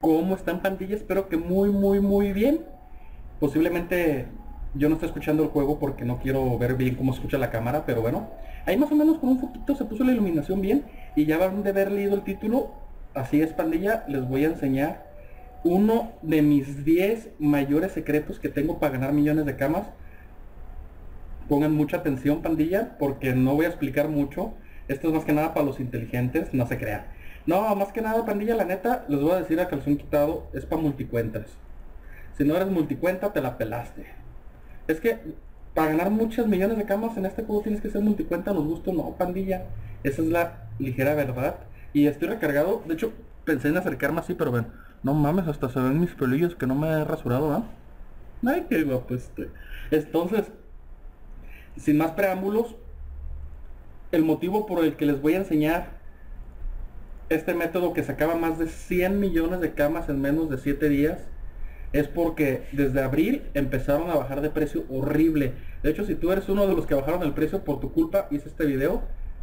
¿Cómo están, pandilla? Espero que muy bien. Posiblemente yo no estoy escuchando el juego porque no quiero ver bien cómo escucha la cámara, pero bueno. Ahí más o menos con un foquito se puso la iluminación bien y ya van de haber leído el título. Así es, pandilla, les voy a enseñar uno de mis 10 mayores secretos que tengo para ganar millones de camas. Pongan mucha atención, pandilla, porque no voy a explicar mucho. Esto es más que nada para los inteligentes, no se crean. No, más que nada, pandilla, la neta, les voy a decir a calzón quitado, es para multicuentas. Si no eres multicuenta, te la pelaste. Es que para ganar muchos millones de camas en este juego tienes que ser multicuenta, nos gusta o no, pandilla. Esa es la ligera verdad. Y estoy recargado, de hecho, pensé en acercarme así, pero ven, no mames, hasta se ven mis pelillos que no me he rasurado, ¿no? Ay, qué guapo estoy. Entonces, sin más preámbulos, el motivo por el que les voy a enseñar este método que sacaba más de 100 millones de camas en menos de 7 días es porque desde abril empezaron a bajar de precio horrible. De hecho, si tú eres uno de los que bajaron el precio por tu culpa, hice este video.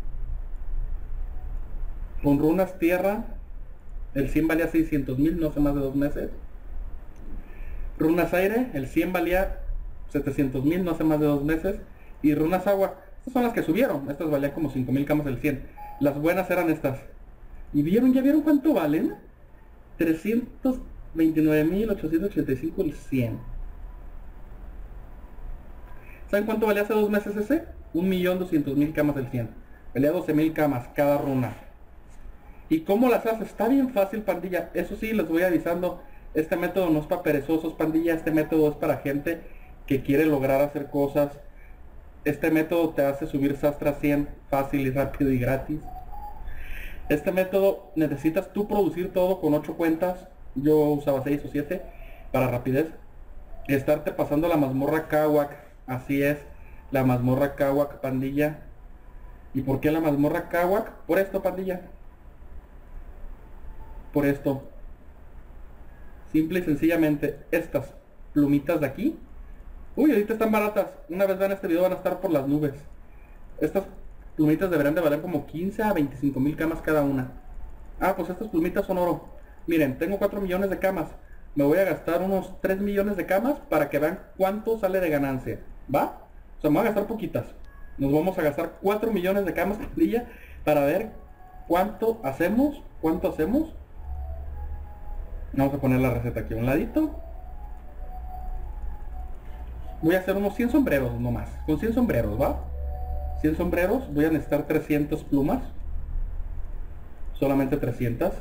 Con runas tierra, el 100 valía 600,000, no hace más de 2 meses. Runas aire, el 100 valía 700,000, no hace más de 2 meses. Y runas agua, estas son las que subieron. Estas valían como 5,000 camas el 100. Las buenas eran estas. ¿Y vieron? ¿Ya vieron cuánto valen? 329,885 el 100. ¿Saben cuánto valía hace 2 meses ese? 1,200,000 camas el 100. Valía 12,000 camas cada runa. ¿Y cómo las haces? Está bien fácil, pandilla. Eso sí, les voy avisando. Este método no es para perezosos, pandilla. Este método es para gente que quiere lograr hacer cosas. Este método te hace subir Sastra 100 fácil y rápido y gratis. Este método necesitas tú producir todo con 8 cuentas. Yo usaba 6 o 7 para rapidez. Estarte pasando la mazmorra Kawak. Así es, la mazmorra Kawak, pandilla. ¿Y por qué la mazmorra Kawak? Por esto, pandilla. Por esto. Simple y sencillamente, estas plumitas de aquí. Uy, ahorita están baratas. Una vez vean este video van a estar por las nubes. Estas plumitas deberían de valer como 15 a 25,000 camas cada una. Ah, pues estas plumitas son oro. Miren, tengo 4 millones de camas. Me voy a gastar unos 3 millones de camas para que vean cuánto sale de ganancia. ¿Va? O sea, me voy a gastar poquitas. Nos vamos a gastar 4 millones de camas pandilla para ver cuánto hacemos. ¿Cuánto hacemos? Vamos a poner la receta aquí a un ladito. Voy a hacer unos 100 sombreros nomás. Con 100 sombreros, ¿va? 100 sombreros, voy a necesitar 300 plumas. Solamente 300.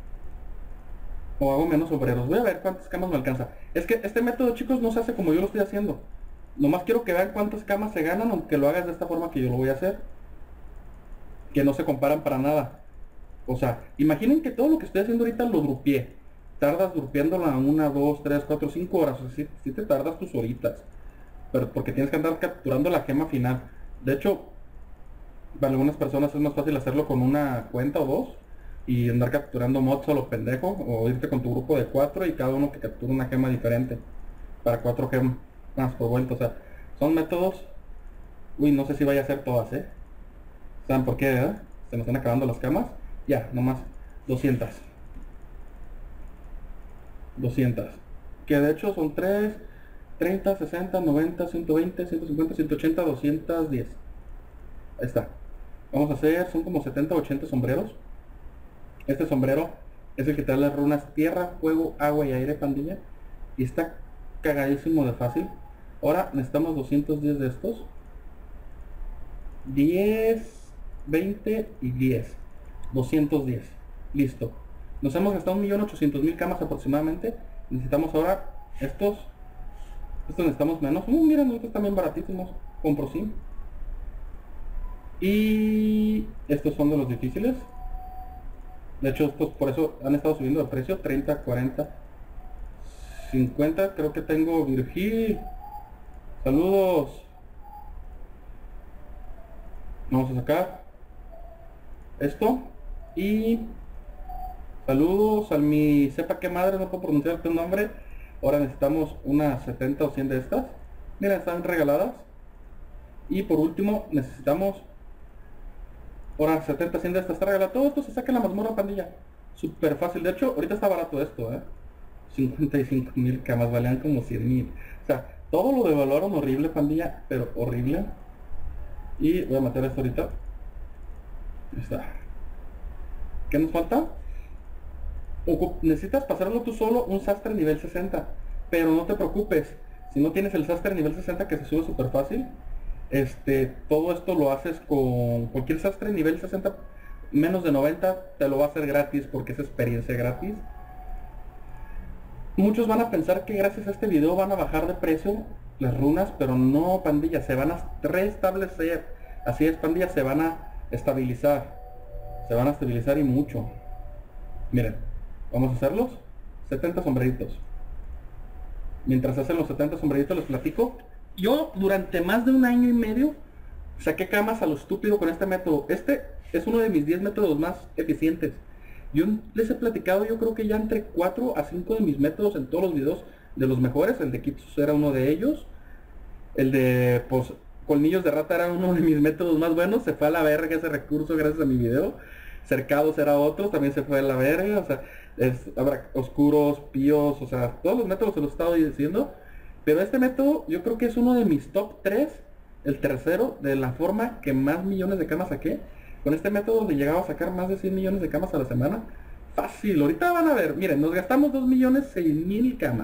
O hago menos sombreros. Voy a ver cuántas camas me alcanza. Es que este método, chicos, no se hace como yo lo estoy haciendo. Nomás quiero que vean cuántas camas se ganan, aunque lo hagas de esta forma que yo lo voy a hacer. Que no se comparan para nada. O sea, imaginen que todo lo que estoy haciendo ahorita lo drupié. Tardas drupeándola 1, 2, 3, 4, 5 horas. O sea, si te tardas tus horitas. Pero porque tienes que andar capturando la gema final. De hecho, para algunas personas es más fácil hacerlo con una cuenta o dos y andar capturando mods a lo pendejo, o irte con tu grupo de 4 y cada uno que captura una gema diferente para 4 gemas por vuelta. O sea, son métodos. Uy, no sé si vaya a ser todas, ¿saben por qué, verdad? Se me están acabando las camas. Ya, nomás 200. 200, que de hecho son 3, 30, 60, 90, 120, 150, 180, 210. Ahí está. Vamos a hacer, son como 70, 80 sombreros. Este sombrero es el que te da las runas tierra, fuego, agua y aire, pandilla. Y está cagadísimo de fácil. Ahora necesitamos 210 de estos. 10, 20 y 10. 210. Listo. Nos hemos gastado 1,800,000 camas aproximadamente. Necesitamos ahora estos. Estos necesitamos menos. Miren, estos también baratísimos. Compro sí. Y estos son de los difíciles. De hecho, estos por eso han estado subiendo de precio. 30, 40, 50. Creo que tengo Virgil. Saludos. Vamos a sacar esto. Y saludos al mi sepa qué madre, no puedo pronunciar tu nombre. Ahora necesitamos unas 70 o 100 de estas. Mira, están regaladas. Y por último necesitamos ahora 70, 100 de estas. Está regalado. Todo esto se saca en la mazmorra, pandilla. Súper fácil. De hecho, ahorita está barato esto, 55.000 camas, valían como 100.000. O sea, todo lo devaluaron horrible, pandilla, pero horrible. Y voy a meter esto ahorita. Ahí está. ¿Qué nos falta? Necesitas pasarlo tú solo un sastre nivel 60. Pero no te preocupes. Si no tienes el sastre nivel 60 que se sube súper fácil, todo esto lo haces con cualquier sastre nivel 60 menos de 90, te lo va a hacer gratis porque es experiencia gratis. Muchos van a pensar que gracias a este video van a bajar de precio las runas, pero no, pandilla, se van a restablecer. Así es, pandilla, se van a estabilizar. Se van a estabilizar y mucho. Miren, vamos a hacerlos 70 sombreritos. Mientras hacen los 70 sombreritos les platico. Yo durante más de un año y medio saqué camas a lo estúpido con este método. Este es uno de mis 10 métodos más eficientes. Yo les he platicado, yo creo que ya entre 4 a 5 de mis métodos en todos los videos de los mejores. El de Kitsus era uno de ellos. El de colmillos de rata era uno de mis métodos más buenos. Se fue a la verga ese recurso gracias a mi video. Cercados era otro, también se fue a la verga. O sea, habrá oscuros, píos, o sea, todos los métodos se los he estado diciendo. Pero este método yo creo que es uno de mis top 3. El tercero de la forma que más millones de camas saqué. Con este método le llegaba a sacar más de 100 millones de camas a la semana. Fácil, ahorita van a ver. Miren, nos gastamos 2.006.000 camas.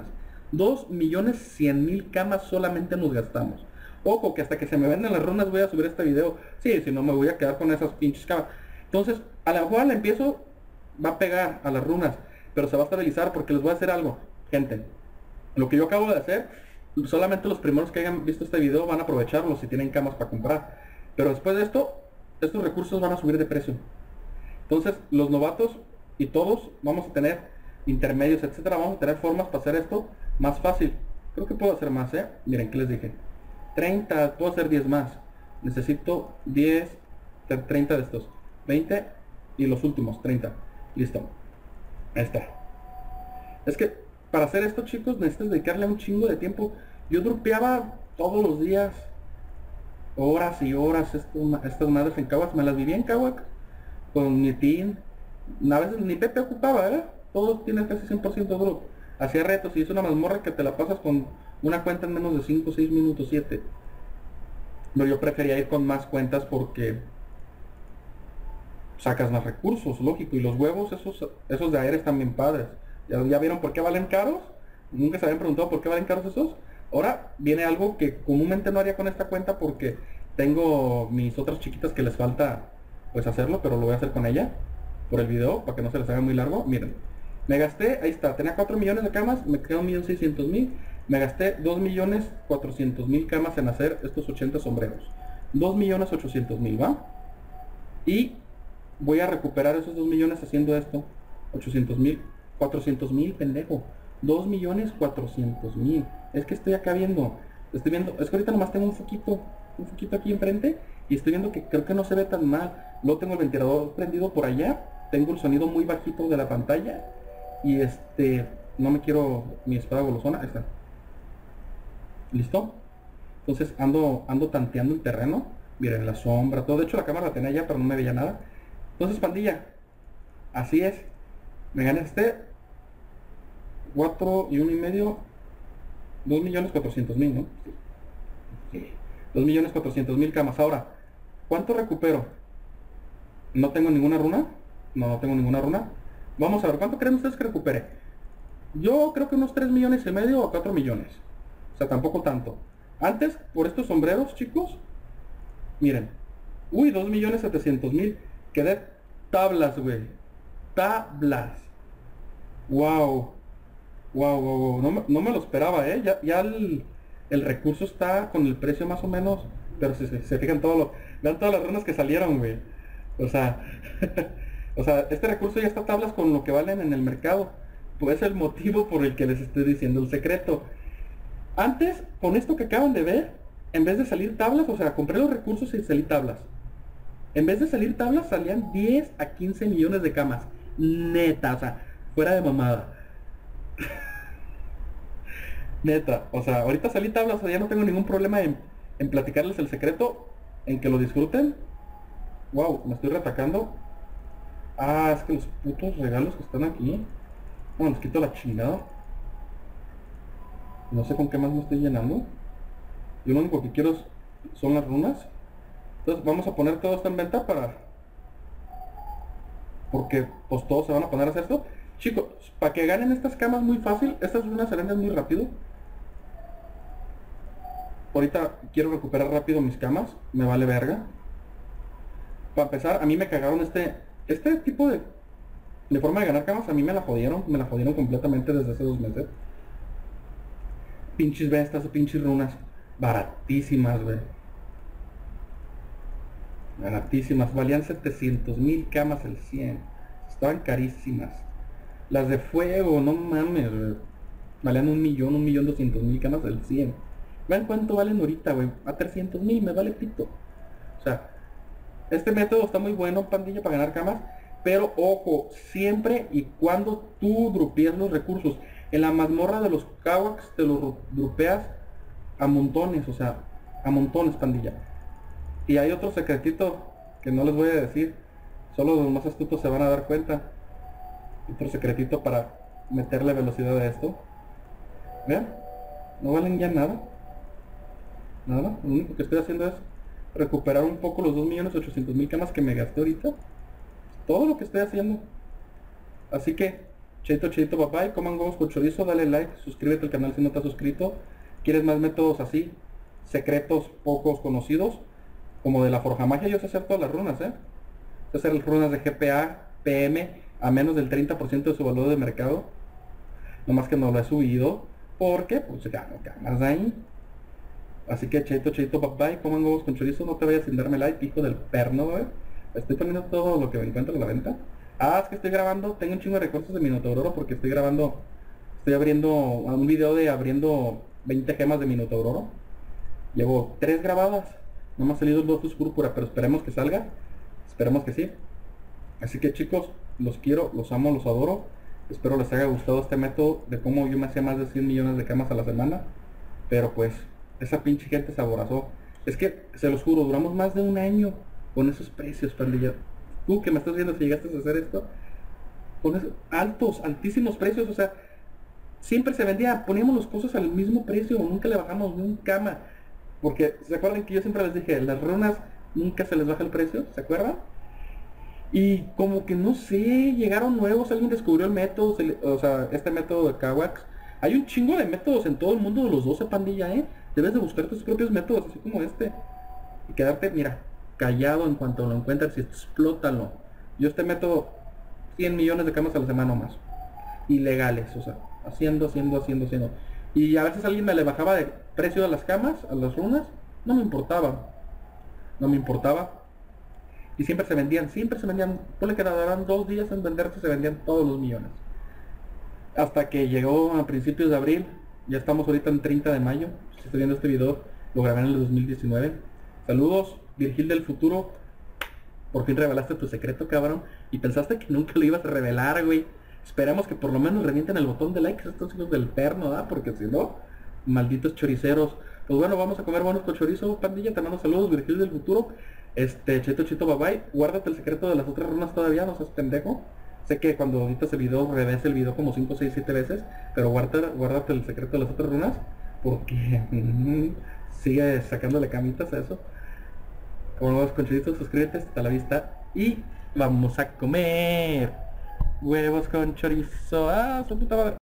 2.100.000 camas solamente nos gastamos. Ojo, que hasta que se me venden las runas voy a subir este video. Sí, si no me voy a quedar con esas pinches camas. Entonces, a lo mejor al empiezo va a pegar a las runas, pero se va a estabilizar porque les voy a hacer algo. Gente, lo que yo acabo de hacer, solamente los primeros que hayan visto este video van a aprovecharlo si tienen camas para comprar. Pero después de esto, estos recursos van a subir de precio. Entonces, los novatos y todos vamos a tener intermedios, etcétera. Vamos a tener formas para hacer esto más fácil. Creo que puedo hacer más, Miren, ¿qué les dije? 30, puedo hacer 10 más. Necesito 10, 30 de estos. 20 y los últimos, 30. Listo. Ahí está. Es que para hacer esto, chicos, necesitas dedicarle un chingo de tiempo. Yo dropeaba todos los días, horas y horas, estas madres en Kawak. Me las vivía en Kawak con mi team. A veces ni Pepe ocupaba, todos tienen casi 100% drop. Hacía retos y es una mazmorra que te la pasas con una cuenta en menos de 5, 6 minutos, 7. Pero yo prefería ir con más cuentas porque sacas más recursos, lógico. Y los huevos, esos de aire están bien padres. ¿Ya vieron por qué valen caros? Nunca se habían preguntado por qué valen caros esos. Ahora viene algo que comúnmente no haría con esta cuenta porque tengo mis otras chiquitas que les falta pues hacerlo, pero lo voy a hacer con ella por el video para que no se les haga muy largo. Miren, me gasté, ahí está, tenía 4 millones de camas, me quedó 1.600.000. Me gasté 2.400.000 camas en hacer estos 80 sombreros. 2.800.000, ¿va? Y voy a recuperar esos 2 millones haciendo esto. 800.000, 400.000, pendejo. 2.400.000. Es que estoy acá viendo, es que ahorita nomás tengo un foquito aquí enfrente y estoy viendo que creo que no se ve tan mal. Luego tengo el ventilador prendido por allá, tengo el sonido muy bajito de la pantalla y no me quiero mi espada golosona. Ahí está. ¿Listo? Entonces ando tanteando el terreno. Miren la sombra, todo. De hecho la cámara la tenía ya, pero no me veía nada. Entonces, pandilla, así es. Me gané 4 y 1,5. 2.400.000, ¿no? Sí. 2.400.000 camas. Ahora, ¿cuánto recupero? ¿No tengo ninguna runa? No tengo ninguna runa. Vamos a ver, ¿cuánto creen ustedes que recupere? Yo creo que unos 3,5 millones o 4 millones. O sea, tampoco tanto. Antes, por estos sombreros, chicos, miren. Uy, 2.700.000. Quedé tablas, güey. Tablas. Wow. Wow. No me lo esperaba, Ya el recurso está con el precio más o menos. Pero si se fijan vean todas las runas que salieron, güey. O sea, este recurso ya está tablas con lo que valen en el mercado. Pues es el motivo por el que les estoy diciendo el secreto. Antes, con esto que acaban de ver, en vez de salir tablas, o sea, compré los recursos y salí tablas. En vez de salir tablas, salían 10 a 15 millones de camas. Neta, o sea, fuera de mamada. Neta, o sea, ahorita salí tablas, o sea, ya no tengo ningún problema en platicarles el secreto, en que lo disfruten. Wow, me estoy retacando. Ah, es que los putos regalos que están aquí. Bueno, les quito la chingada. No sé con qué más me estoy llenando. Yo lo único que quiero son las runas. Entonces vamos a poner todo esto en venta para... Porque pues todos se van a poner a hacer esto. Chicos, para que ganen estas camas muy fácil, estas runas se venden muy rápido. Ahorita quiero recuperar rápido mis camas. Me vale verga. Para empezar, a mí me cagaron este tipo de forma de ganar camas. A mí me la jodieron completamente desde hace 2 meses. Pinches bestas o pinches runas. Baratísimas, güey. Baratísimas. Valían 700,000 camas el 100. Estaban carísimas. Las de fuego, no mames, güey. Valían 1,200,000 camas el 100. Vean cuánto valen ahorita, güey. A 300,000 me vale pito. O sea, este método está muy bueno, pandilla, para ganar camas. Pero ojo, siempre y cuando tú drupees los recursos. En la mazmorra de los Kawaks te los drupeas a montones, o sea, a montones, pandilla. Y hay otro secretito que no les voy a decir. Solo los más astutos se van a dar cuenta. Otro secretito para meterle velocidad a esto. Vean, no valen ya nada. Nada, lo único que estoy haciendo es recuperar un poco los 2,800,000 camas que me gasté ahorita. Todo lo que estoy haciendo. Así que, cheito, cheito, bye bye. Coman huevos con chorizo, dale like, suscríbete al canal si no te has suscrito. ¿Quieres más métodos así? Secretos pocos conocidos. Como de la Forja Magia, yo sé hacer todas las runas, sé hacer runas de GPA, PM, a menos del 30% de su valor de mercado. Nomás que no lo he subido, porque pues gano camas ahí. Así que cheito, cheito, bye bye. Coman huevos con chorizo, no te vayas sin darme like, hijo del perno, güey. Estoy poniendo todo lo que me encuentro a la venta. Ah, es que estoy grabando, tengo un chingo de recursos de Minotauro porque estoy abriendo un video de abriendo 20 gemas de Minotauro. Llevo 3 grabadas. No me ha salido el Lotus Púrpura, pero esperemos que salga. Esperemos que sí. Así que chicos, los quiero, los amo, los adoro. Espero les haya gustado este método de cómo yo me hacía más de 100 millones de camas a la semana. Pero pues, esa pinche gente se aborazó. Es que, se los juro, duramos más de un año con esos precios, pandilla. Tú que me estás viendo si llegaste a hacer esto, con esos altísimos precios, o sea, siempre se vendía, poníamos los cosas al mismo precio, nunca le bajamos ni un cama. Porque, ¿se acuerdan que yo siempre les dije, las runas nunca se les baja el precio? ¿Se acuerdan? Y como que no sé, llegaron nuevos, alguien descubrió el método, o sea, este método de Kawax. Hay un chingo de métodos en todo el mundo de los 12, pandilla, Debes de buscar tus propios métodos, así como este. Y quedarte, mira, callado en cuanto lo encuentres y explótalo. Yo este método, 100 millones de camas a la semana o más. Ilegales, o sea, haciendo. Y a veces alguien me le bajaba de precio a las camas, a las runas, no me importaba. No me importaba. Y siempre se vendían, ponle que tardaran 2 días en venderse, se vendían todos los millones. Hasta que llegó a principios de abril, ya estamos ahorita en 30 de mayo, si estoy viendo este video, lo grabé en el 2019. Saludos, Virgil del futuro, por fin revelaste tu secreto, cabrón, y pensaste que nunca lo ibas a revelar, güey. Esperamos que por lo menos revienten el botón de like estos hijos del perno, ¿ah? Porque si no, malditos choriceros. Pues bueno, vamos a comer buenos con chorizo, pandilla, te mando saludos, Virgil del futuro. Cheto, chito, bye bye. Guárdate el secreto de las otras runas todavía, no seas pendejo. Sé que cuando editas el video, revés el video como 5, 6, 7 veces, pero guárdate el secreto de las otras runas, porque sigue sacándole camitas a eso. Como nuevos con chorizo, suscríbete, hasta la vista y vamos a comer huevos con chorizo. Ah, su puta madre.